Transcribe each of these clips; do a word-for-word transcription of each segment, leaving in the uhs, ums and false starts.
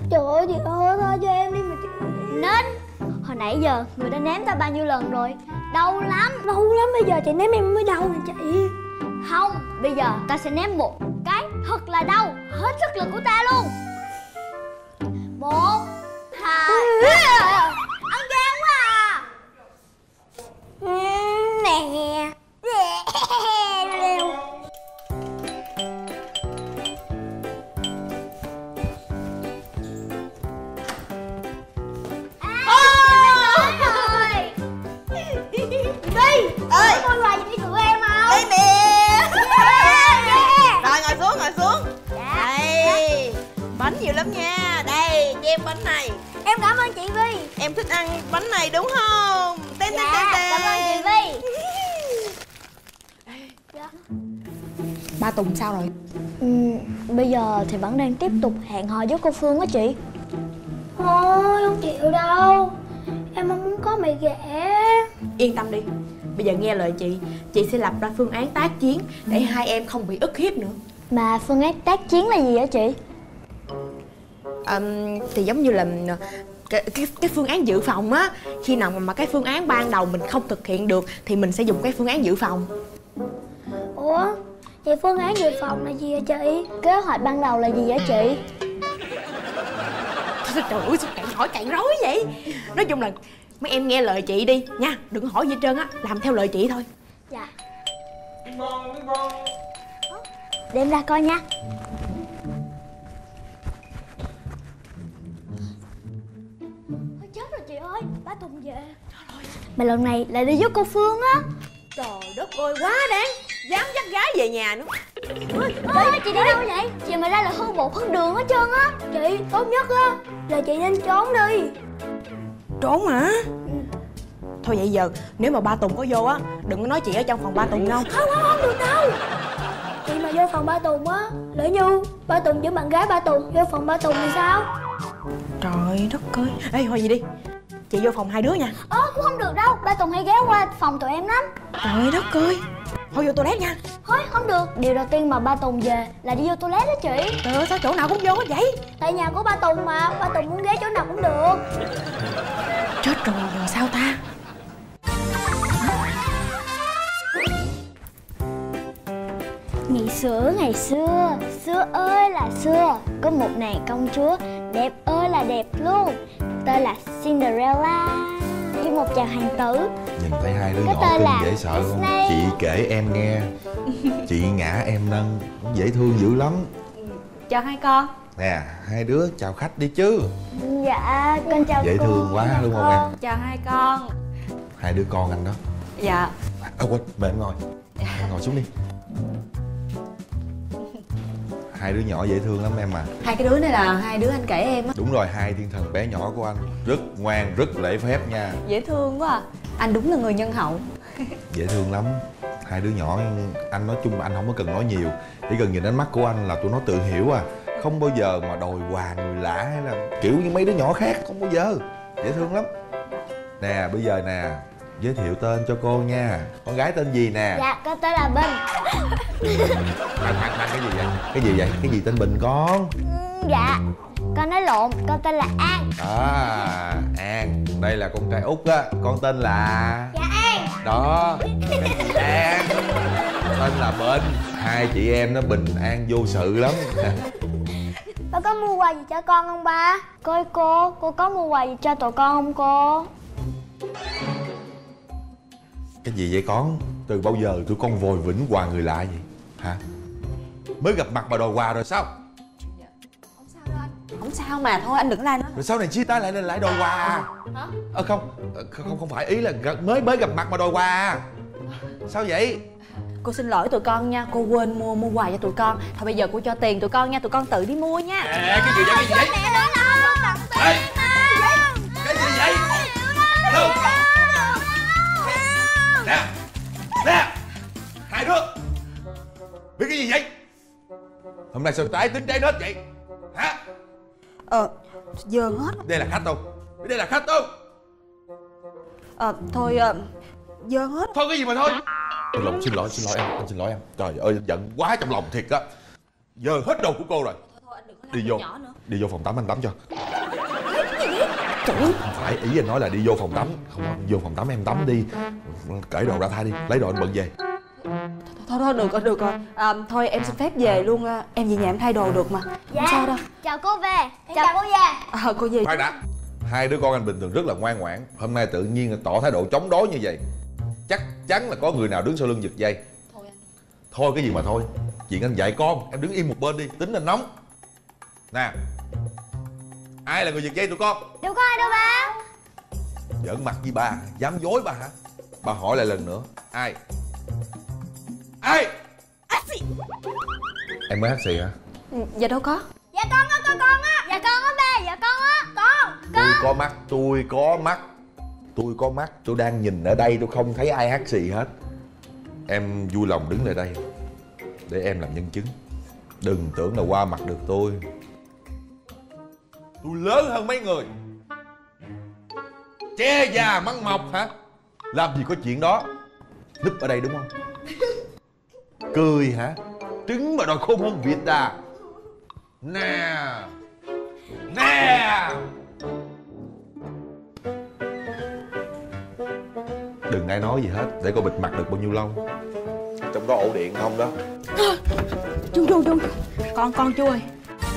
Trời ơi chị ơi, thôi cho em đi mà chị. Nên hồi nãy giờ người đã ném ta bao nhiêu lần rồi? Đau lắm. Đau lắm, bây giờ chị ném em mới đau nè chị. Không, bây giờ ta sẽ ném một cái thật là đau, hết sức lực của ta luôn. Một, hai. Ăn gan quá à. Nè. Leo. Ơi, Mua quà gì đi tụi em không? đây nè. Rồi ngồi xuống, ngồi xuống. Đây, bánh nhiều lắm nha. Đây, cho em bánh này. Em cảm ơn chị Vi. Em thích ăn bánh này đúng không? Tên tên Dạ, tên tên. cảm ơn chị Vi. Ba Tùng sao rồi? Ừ, bây giờ thì vẫn đang tiếp tục hẹn hò với cô Phương á chị. Thôi không chịu đâu. Em không muốn có mẹ ghẻ. Yên tâm đi, bây giờ nghe lời chị, chị sẽ lập ra phương án tác chiến để hai em không bị ức hiếp nữa. Mà phương án tác chiến là gì hả chị? À, thì giống như là cái, cái, cái phương án dự phòng á. Khi nào mà, mà cái phương án ban đầu mình không thực hiện được thì mình sẽ dùng cái phương án dự phòng. Ủa, vậy phương án dự phòng là gì hả chị? Kế hoạch ban đầu là gì hả chị? Trời ơi, sao càng hỏi càng rối vậy? Nói chung là mấy em nghe lời chị đi nha, đừng có hỏi gì hết trơn á, làm theo lời chị thôi. Dạ. Để em ra coi nha. Ôi, chết rồi chị ơi, ba Tùng về. Mà lần này lại đi giúp cô Phương á. Trời đất ơi, quá đáng. Dám dắt gái về nhà nữa. Ôi, ôi, chị đi đâu vậy? Chị mà ra là hư bột hơn đường hết trơn á. Chị, tốt nhất á là chị nên trốn đi. Trốn hả? Thôi vậy giờ nếu mà ba Tùng có vô á, đừng có nói chị ở trong phòng ba Tùng đâu. Không, không, không được đâu. Chị mà vô phòng ba Tùng á, lỡ như ba Tùng với bạn gái ba Tùng vô phòng ba Tùng thì sao? Trời đất ơi. Ê, thôi vậy đi, chị vô phòng hai đứa nha. Ơ, cũng không được đâu, ba Tùng hay ghé qua phòng tụi em lắm. Trời đất ơi. Thôi vô toilet nha. Thôi, không được. Điều đầu tiên mà ba Tùng về là đi vô toilet đó chị. Trời ơi, sao chỗ nào cũng vô hết vậy? Tại nhà của ba Tùng mà, ba Tùng muốn ghé chỗ nào cũng được. Chết rồi, giờ sao ta? Ngày xưa ngày xưa, xưa ơi là xưa, có một nàng công chúa đẹp ơi là đẹp luôn, tên là Cinderella, với một chàng hoàng tử. Nhìn thấy hai đứa Cái nhỏ tên kinh là dễ sợ không? Disney. Chị kể em nghe. Chị ngã em nâng, dễ thương dữ lắm. Chào hai con. Nè, hai đứa chào khách đi chứ. Dạ, con chào Dễ cô. thương quá đúng không em? Chào hai con. Hai đứa con anh đó. Dạ. À quên, mời em ngồi. Em ngồi xuống đi. Hai đứa nhỏ dễ thương lắm em à. Hai cái đứa này là hai đứa anh kể em á. Đúng rồi, hai thiên thần bé nhỏ của anh. Rất ngoan, rất lễ phép nha. Dễ thương quá à. Anh đúng là người nhân hậu. Dễ thương lắm. Hai đứa nhỏ anh nói chung anh không có cần nói nhiều, chỉ cần nhìn ánh mắt của anh là tụi nó tự hiểu à. Không bao giờ mà đòi quà người lạ hay là kiểu như mấy đứa nhỏ khác, không bao giờ. Dễ thương lắm. Nè bây giờ nè, giới thiệu tên cho cô nha. Con gái tên gì nè? Dạ, con tên là Bình. Khoan khoan khoan, cái gì vậy? Cái gì vậy? Cái gì tên Bình con? Ừ, dạ, con nói lộn, con tên là An. À, An. Đây là con trai út á. Con tên là... Dạ An. Đó, An. Tên là Bình. Hai chị em nó bình an vô sự lắm. Ba có mua quà gì cho con không ba? Coi cô, cô có mua quà gì cho tụi con không cô? Cái gì vậy con? Từ bao giờ tụi con vòi vĩnh quà người lạ vậy? Hả? Mới gặp mặt mà đòi quà rồi sao? Không sao mà, thôi anh đừng la nữa. Rồi sau này chia tay lại lại đòi quà à? Hả? Ờ không, không không phải, ý là mới mới gặp mặt mà đòi quà à? Sao vậy? Cô xin lỗi tụi con nha, cô quên mua mua quà cho tụi con. Thôi bây giờ cô cho tiền tụi con nha, tụi con tự đi mua nha. Ê, cái gì vậy? Cái gì vậy? Mẹ nói đâu. Ê, cái gì vậy? Đâu? Nè, nè, hai đứa biết cái gì vậy? Hôm nay sao trái tính trái nết vậy? Hả? Ờ, giờ hết. Đây là khách không? Đây là khách không? Ờ, thôi, ờ, giờ hết. Thôi cái gì mà thôi. Xin lỗi, xin lỗi, xin lỗi em, anh xin lỗi em. Trời ơi, giận quá trong lòng thiệt á. Giờ hết đồ của cô rồi. Thôi anh đừng có Đi vô, đi vô phòng tắm anh tắm cho. chửi. Phải, ý anh nói là đi vô phòng tắm. Không, vô phòng tắm em tắm đi. Cởi đồ ra thay đi, lấy đồ anh bận về. Thôi thôi được rồi, được rồi. À, thôi em xin phép về luôn. Em về nhà em thay đồ được mà. Dạ. Không sao đâu. Chào cô về. Chào, chào cô về. À, cô về. Khoan đã. Hai đứa con anh bình thường rất là ngoan ngoãn. Hôm nay tự nhiên tỏ thái độ chống đối như vậy, chắc chắn là có người nào đứng sau lưng giật dây. Thôi anh. Thôi cái gì mà thôi. Chuyện anh dạy con, em đứng im một bên đi, tính anh nóng. Nè, ai là người giật dây tụi con? Đâu có ai đâu ba. Giỡn mặt với bà, dám dối bà hả? Bà hỏi lại lần nữa. Ai? Ai? Em mới hát xì hả? Dạ đâu có. Dạ con á, con con á. Dạ con á ba, dạ con á. Con. Tôi có mắt, tôi có mắt. Tôi có mắt, tôi đang nhìn ở đây, tôi không thấy ai hát xì hết. Em vui lòng đứng lại đây để em làm nhân chứng. Đừng tưởng là qua mặt được tôi. Tôi lớn hơn mấy người. Che già măng mọc hả? Làm gì có chuyện đó. Núp ở đây đúng không? Cười hả? Trứng mà đòi khôn hơn vịt à? Nè, nè. Đừng ai nói gì hết, để coi bịt mặt được bao nhiêu lâu. Trong đó ổ điện không đó. Trung Trung Trung. Con con chú ơi.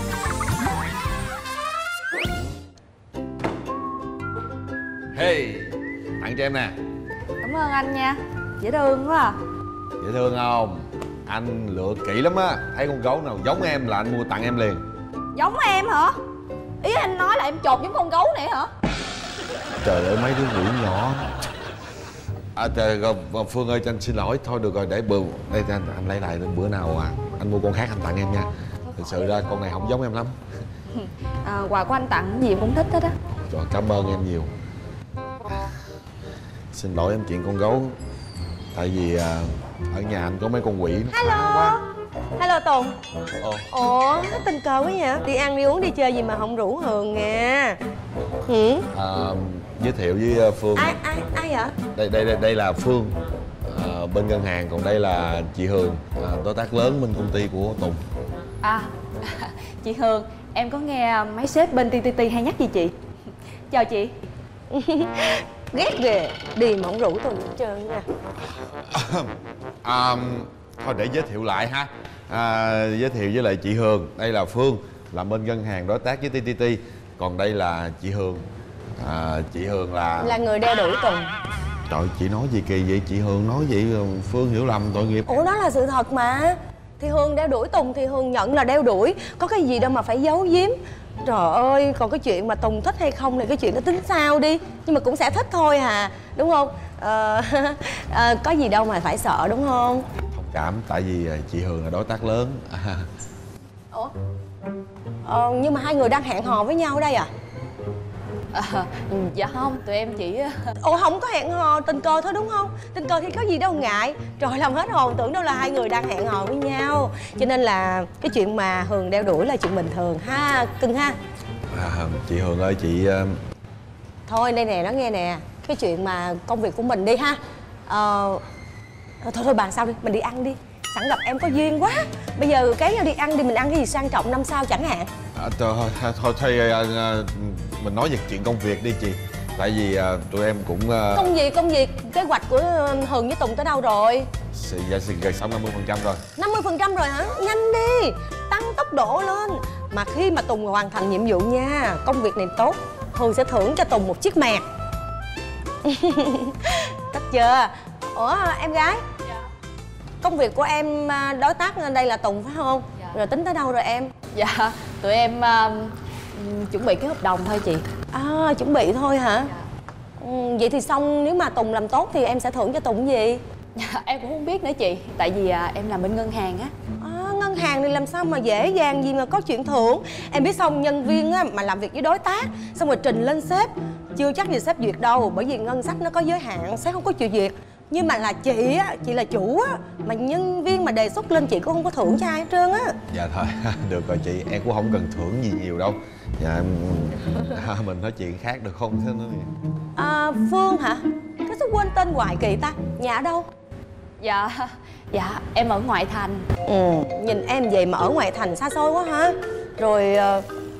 Hey, tặng cho em nè. Cảm ơn anh nha. Dễ thương quá à. Dễ thương không? Anh lựa kỹ lắm á. Thấy con gấu nào giống em là anh mua tặng em liền. Giống em hả? Ý anh nói là em chột giống con gấu này hả? Trời ơi mấy đứa quỷ nhỏ. À trời, Phương ơi cho anh xin lỗi. Thôi được rồi, để bữa đây anh, anh lấy lại bữa nào à, anh mua con khác anh tặng em nha. Thực sự ra con này không giống em lắm. À, quà của anh tặng gì em cũng thích hết á. Rồi cảm ơn em nhiều. Xin lỗi em chuyện con gấu. Tại vì à, ở nhà anh có mấy con quỷ nó Hello quá. Hello Tùng. Ồ. Ủa, nó tình cờ quá vậy? Đi ăn đi uống đi chơi gì mà không rủ Hường nha. Ừ? À, giới thiệu với Phương. Ai, ai, ai vậy? Đây, đây, đây, đây là Phương à, bên ngân hàng. Còn đây là chị Hường à, đối tác lớn bên công ty của Tùng. À, chị Hường, em có nghe mấy sếp bên tê tê tê hay nhắc gì chị? Chào chị. Ghét ghê, đi mà không rủ Tùng hết trơn nha. À, thôi để giới thiệu lại ha. À, giới thiệu với lại chị Hường. Đây là Phương, làm bên ngân hàng đối tác với tê tê tê. Còn đây là chị Hường. À, chị Hường là... Là người đeo đuổi Tùng. Trời, chị nói gì kỳ vậy? Chị Hường nói vậy Phương hiểu lầm tội nghiệp. Ủa, đó là sự thật mà. Thì Hường đeo đuổi Tùng thì Hường nhận là đeo đuổi. Có cái gì đâu mà phải giấu giếm. Trời ơi, còn cái chuyện mà Tùng thích hay không thì cái chuyện đó tính sao đi. Nhưng mà cũng sẽ thích thôi à, đúng không? Ờ, à, có gì đâu mà phải sợ đúng không? Thông cảm, tại vì chị Hường là đối tác lớn. À. Ủa? Ờ, nhưng mà hai người đang hẹn hò với nhau ở đây à? À, dạ không, tụi em chỉ... Ủa, không có hẹn hò, tình cờ thôi đúng không? Tình cờ thì có gì đâu ngại. Trời, làm hết hồn, tưởng đâu là hai người đang hẹn hò với nhau. Cho nên là cái chuyện mà Hường đeo đuổi là chuyện bình thường ha, cưng ha. À, chị Hường ơi, chị... Thôi đây nè, nó nghe nè. Cái chuyện mà công việc của mình đi ha. Ờ... Thôi thôi bàn sau đi, mình đi ăn đi. Sẵn gặp em có duyên quá. Bây giờ cái nhau đi ăn đi, mình ăn cái gì sang trọng năm sao chẳng hạn. À, thôi, thôi, thôi, thôi à, mình nói về chuyện công việc đi chị. Tại vì à, tụi em cũng... À... Công việc, công việc, kế hoạch của Hường với Tùng tới đâu rồi? Dạ, gần xong năm mươi phần trăm rồi. năm mươi phần trăm rồi hả? Nhanh đi, tăng tốc độ lên. Mà khi mà Tùng hoàn thành nhiệm vụ nha, công việc này tốt, Hường sẽ thưởng cho Tùng một chiếc mẹt. Thích chưa? Ủa em gái? Dạ. Công việc của em đối tác đây là Tùng phải không? Dạ. Rồi tính tới đâu rồi em? Dạ, tụi em uh, chuẩn bị cái hợp đồng thôi chị. À, chuẩn bị thôi hả? Dạ. Ừ, vậy thì xong, nếu mà Tùng làm tốt thì em sẽ thưởng cho Tùng gì? Dạ, em cũng không biết nữa chị. Tại vì uh, em làm bên ngân hàng á. À, ngân hàng thì làm sao mà dễ dàng gì mà có chuyện thưởng. Em biết xong, nhân viên á, mà làm việc với đối tác xong rồi trình lên sếp, chưa chắc gì sếp duyệt đâu. Bởi vì ngân sách nó có giới hạn, sếp không có chịu duyệt. Nhưng mà là chị á, chị là chủ á, mà nhân viên mà đề xuất lên chị cũng không có thưởng cho ai hết trơn á. Dạ thôi, được rồi chị, em cũng không cần thưởng gì nhiều đâu. Dạ, em... mình nói chuyện khác được không? Thế nói... À, Phương hả? Cái số quên tên hoài kỳ ta. Nhà ở đâu? Dạ, dạ, em ở ngoại thành. Ừ, nhìn em vậy mà ở ngoại thành xa xôi quá hả? Rồi